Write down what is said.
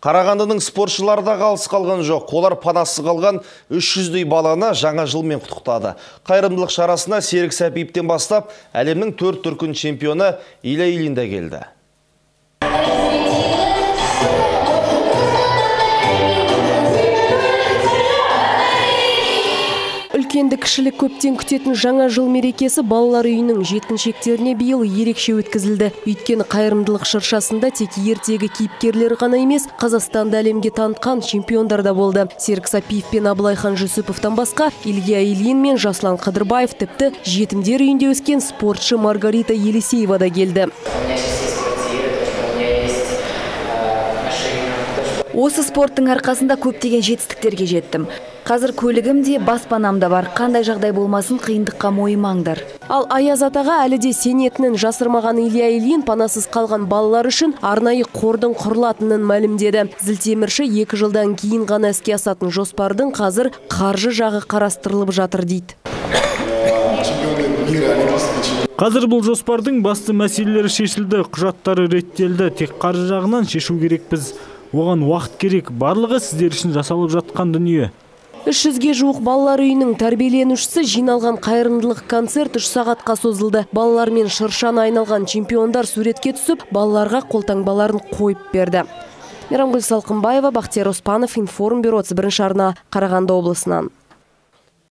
Қарағандының спортшылары да қалыс қалған жоқ. Олар панасыз қалған 300-дей баланы жаңа жылмен құттықтады. Қайырымдылық шарасына Серік Сәпиевтен бастап әлемнің 4 дүркін чемпионы Илья Ильин де келді. Үлкенді кішілік көптен күтетін жаңа жыл мерекесі балалар үйінің жеткіншектеріне биыл ерекше өткізілді. Өйткені қайырымдылық шыршасында тек ертегі кейіпкерлер ғана емес, Қазақстанды әлемге танытқан чемпиондар да болды. Серік Сәпиев пен Абылайхан Жүсіповтан басқа Илья Ильин мен Жаслан Қыдырбаев, тіпті жетімдер үйінде өскен спортшы Маргарита Елисеева да келді. Осы спорттың арқасында көптеген жетістіктерге жеттім. Қазір көлігім де, баспанам да бар. Қандай жағдай болмасын, қиындыққа мойымаңдар. Ал Аяз атаға әлі де сенетінін жасырмаған Илья Ильин панасыз қалған балалар үшін арнайы қордың құрылатынын мәлімдеді. Зілтемірші 2 жылдан кейін ғана іске асатын жоспардың қазір қаржы жағы қарастырылып жатыр дейді. Қазір бұл жоспардың басты мәселелері шешілді, құжаттары реттелді. Тек қаржы жағынан шешу керекпіз. Оған уақыт керек, барлығы сіздер үшін жасалып жатқан дүние. 300-ге жуық балалар үйінің тәрбиеленушісі жиналған қайырымдылық концерт 3 сағатқа созылды. Балалар мен шыршаны айналған чемпиондар суретке түсіп, балаларға қолтаңбаларын қойып берді. Мейрамгүл Салқынбаева, Бақтияр Оспанов, Информ бюро 1 арна, Қарағанды облысынан.